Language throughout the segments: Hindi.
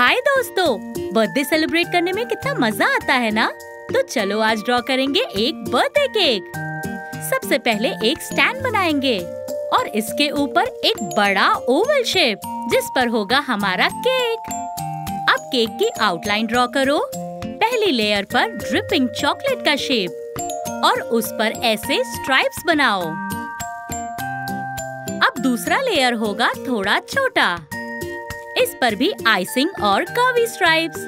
हाय दोस्तों, बर्थडे सेलिब्रेट करने में कितना मजा आता है ना। तो चलो आज ड्रॉ करेंगे एक बर्थडे केक। सबसे पहले एक स्टैंड बनाएंगे और इसके ऊपर एक बड़ा ओवल शेप जिस पर होगा हमारा केक। अब केक की आउटलाइन ड्रॉ करो। पहली लेयर पर ड्रिपिंग चॉकलेट का शेप और उस पर ऐसे स्ट्राइप्स बनाओ। अब दूसरा लेयर होगा थोड़ा छोटा, इस पर भी आइसिंग और कर्वी स्ट्राइप्स।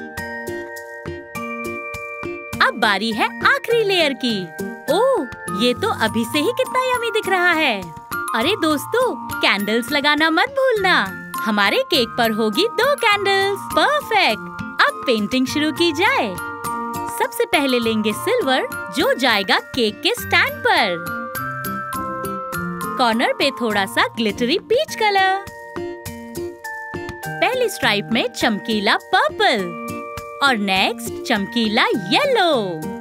अब बारी है आखिरी लेयर की। ओह, ये तो अभी से ही कितना यम्मी दिख रहा है। अरे दोस्तों, कैंडल्स लगाना मत भूलना। हमारे केक पर होगी 2 कैंडल्स। परफेक्ट। अब पेंटिंग शुरू की जाए। सबसे पहले लेंगे सिल्वर जो जाएगा केक के स्टैंड पर। कॉर्नर पे थोड़ा सा ग्लिटरी पीच कलर। पहली स्ट्राइप में चमकीला पर्पल और नेक्स्ट चमकीला येलो।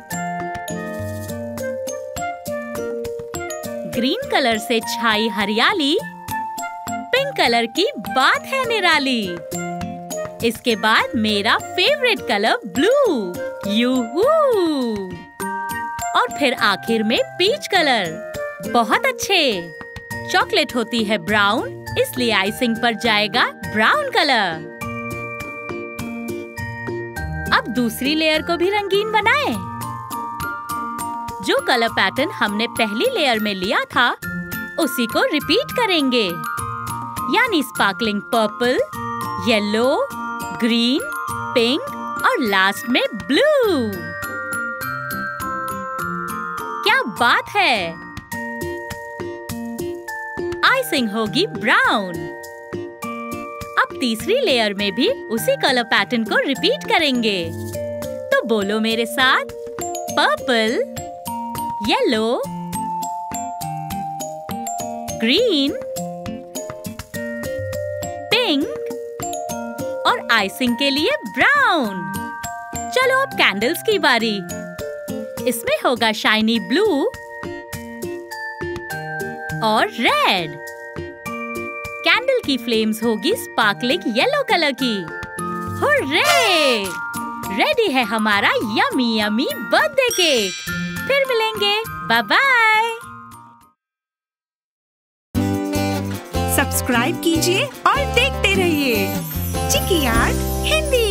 ग्रीन कलर से छाई हरियाली, पिंक कलर की बात है निराली। इसके बाद मेरा फेवरेट कलर ब्लू, यूहू। और फिर आखिर में पीच कलर। बहुत अच्छे। चॉकलेट होती है ब्राउन, इसलिए आइसिंग पर जाएगा ब्राउन कलर। अब दूसरी लेयर को भी रंगीन बनाएं। जो कलर पैटर्न हमने पहली लेयर में लिया था, उसी को रिपीट करेंगे, यानी sparkling purple, yellow, green, pink और लास्ट में ब्लू। क्या बात है। आइसिंग होगी ब्राउन। अब तीसरी लेयर में भी उसी कलर पैटर्न को रिपीट करेंगे। तो बोलो मेरे साथ, पर्पल, येलो, ग्रीन, पिंक और आइसिंग के लिए ब्राउन। चलो अब कैंडल्स की बारी। इसमें होगा शाइनी ब्लू और रेड। कैंडल की फ्लेम्स होगी स्पार्कलिंग येलो कलर की। हुर्रे! रेडी है हमारा यम्मी यम्मी बर्थडे केक। फिर मिलेंगे। Bye bye. सब्सक्राइब कीजिए और देखते रहिए चिकी आर्ट हिंदी।